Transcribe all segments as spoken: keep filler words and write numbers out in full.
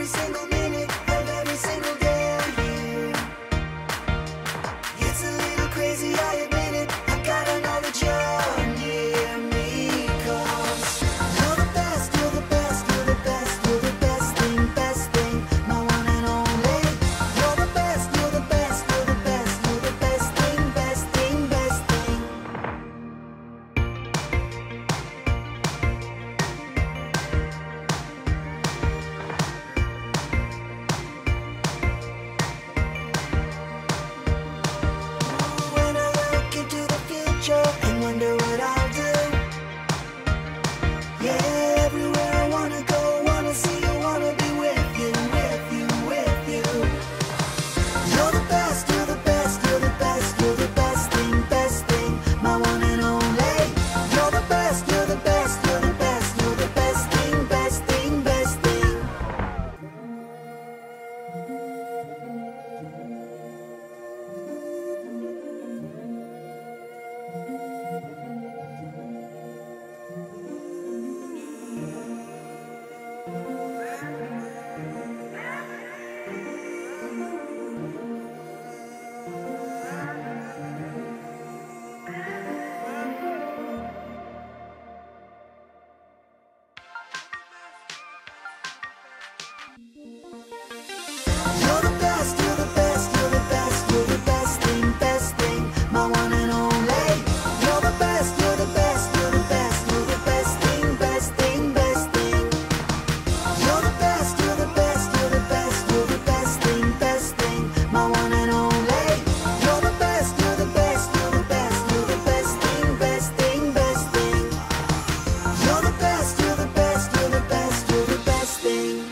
every single minute of every single day here. It's a little crazy, I admit it. I gotta know that you're near me, 'cause you're the best, you're the best, you're the best, you're the best thing, best thing, my one and only. You're the best, you're the best, you're the best, you're the best thing, best thing, best thing. When I look into the future and wonder what I'll do, yeah, everywhere I wanna go, wanna see you, wanna be with you, with you, with you. You're the best, you're the best, you're the best, you're the best thing, best thing, my one and only. You're the best, you're the best, you're the best, you're the best thing, best thing, best thing. You're the best, you're the best, you're the best, you're the best thing, best thing, my one and only. You're the best, you're the best, you're the best, you're the best thing, best thing, best thing. You're the best, you're the best, you're the best, you're the best thing, best thing, my one and only. You're the best, you're the best, you're the best, you're the best thing, best thing, best thing. You're the best, you're the best, you're the best, you're the best thing.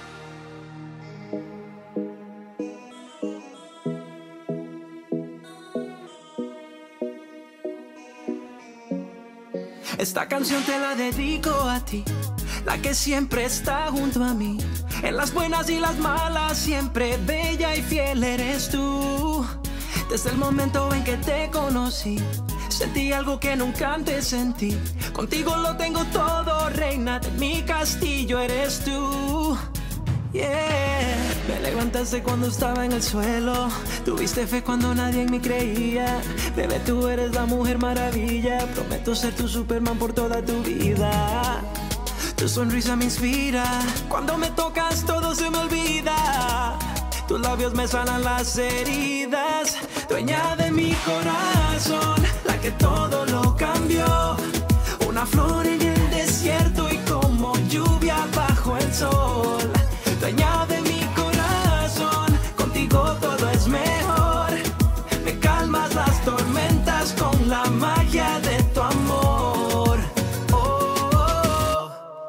Esta canción te la dedico a ti, la que siempre está junto a mí. En las buenas y las malas, siempre bella y fiel eres tú. Desde el momento en que te conocí, sentí algo que nunca antes sentí. Contigo lo tengo todo, reina de mi castillo eres tú. Yeah. Me levantaste cuando estaba en el suelo, tuviste fe cuando nadie en mí creía. Bebé, tú eres la mujer maravilla, prometo ser tu Superman por toda tu vida. Tu sonrisa me inspira, cuando me tocas todo se me olvida. Tus labios me sanan las heridas, dueña de mi corazón, la que todo lo cambió. Una flor en el desierto y como lluvia bajo el sol. Dueña de mi corazón, contigo todo es mejor. Me calmas las tormentas con la magia de tu amor. Oh, oh.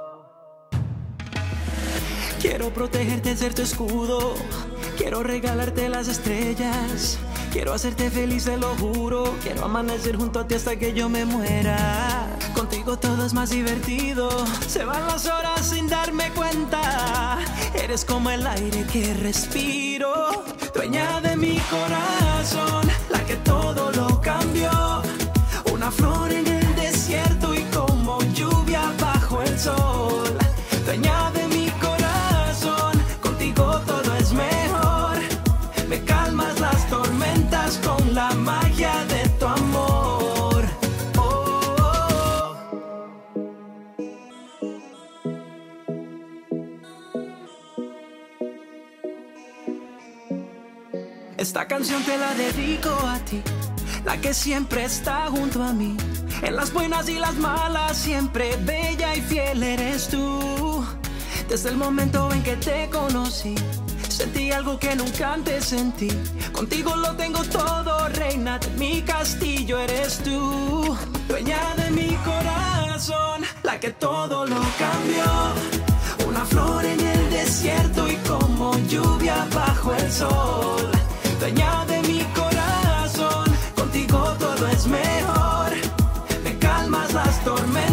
Quiero protegerte, ser tu escudo. Quiero regalarte las estrellas. Quiero hacerte feliz, te lo juro. Quiero amanecer junto a ti hasta que yo me muera. Contigo todo es más divertido. Se van las horas sin darme cuenta. Eres como el aire que respiro. Dueña de mi corazón, la que todo lo cambió. Una flor en el desierto y como lluvia bajo el sol. Dueña de mi corazón, contigo todo es mejor. Me calmas las tormentas con la magia de tu amor. Oh, oh, oh. Esta canción te la dedico a ti, la que siempre está junto a mí. En las buenas y las malas, siempre bella y fiel eres tú. Desde el momento en que te conocí, sentí algo que nunca antes sentí. Contigo lo tengo todo, reina de mi castillo eres tú. Dueña de mi corazón, la que todo lo cambió. Una flor en el desierto y como lluvia bajo el sol. Dueña de mi corazón, contigo todo es mejor. Me calmas las tormentas